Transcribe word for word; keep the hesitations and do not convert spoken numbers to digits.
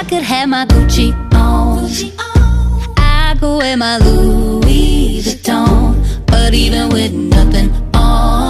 I could have my Gucci on, I go wear my Louis